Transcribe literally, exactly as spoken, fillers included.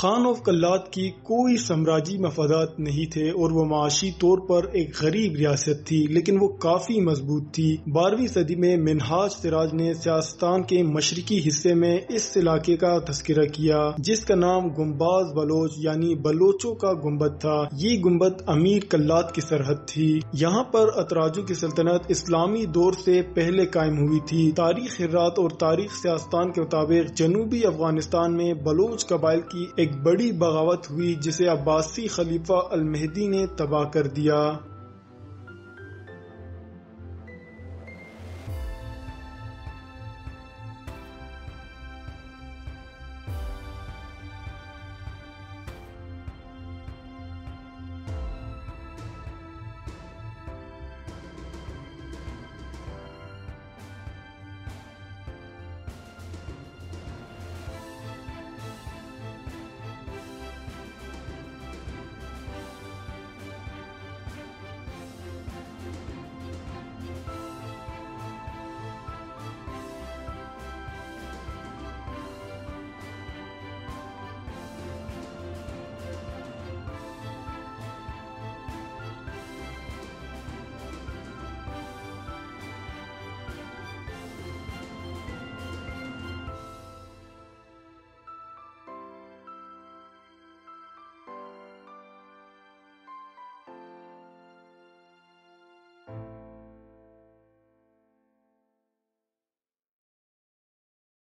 Khan of Kalat کی کوئی سامراجی مفادات نہیں تھے اور وہ معاشی طور پر ایک غریب ریاست تھی، لیکن وہ کافی مضبوط تھی۔ بارہویں صدی میں منہاج سراج نے سیاستان کے مشرقی حصے میں اس علاقے کا تذکرہ کیا جس کا نام گنباز بلوچ یعنی بلوچوں کا گنبد تھا۔ یہ گنبد امیر کلات کی سرحد تھی۔ یہاں پر اتراجو کی سلطنت اسلامی دور سے پہلے قائم ہوئی تھی۔ تاریخ ہرات اور تاریخ سیاستان کے مطابق جنوبی افغانستان میں بلوچ قبائل کی ایک بڑی بغاوت ہوئی جسے عباسی خلیفہ المہدی نے تباہ کر دیا۔